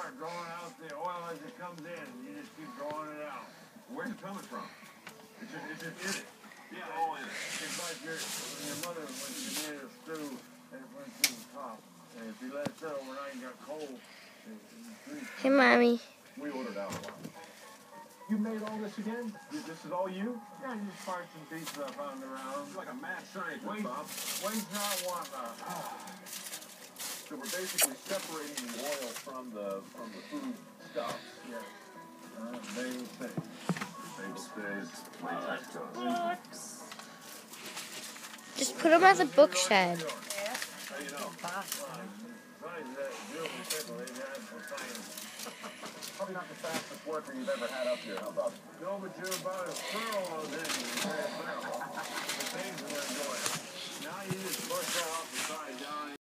start drawing out the oil as it comes in. You just keep drawing it out. Where's it coming from? It's just in it. Yeah, all in it. It's like your mother when she made a stew and it went through the top. And if you let it sit overnight and got cold, Hey, Mommy. We ordered out a lot. You made all this again? This is all you? yeah, just parts and pieces I found around. You're like a mad scientist, Wait, Bob. waste not, want not. So we're basically separating the oil from the food stuff. Yeah. Bagel steak. Bagel stays. Just put them at the book shed. How you know? Besides that, Jill and Pickle, they've had for science. Probably not the fastest worker you've ever had up here, huh, Bob? No, but you're about as thorough on this as you can. The things we're doing. Now you just push that off the side down.